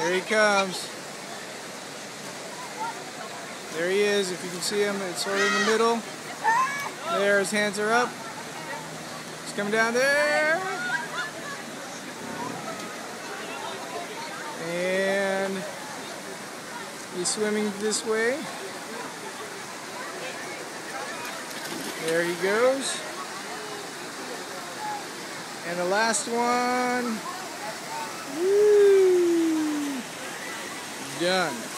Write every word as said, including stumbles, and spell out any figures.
There he comes. There he is. If you can see him, it's sort of in the middle. There, his hands are up. He's coming down there. And he's swimming this way. There he goes. And the last one. Woo! Done.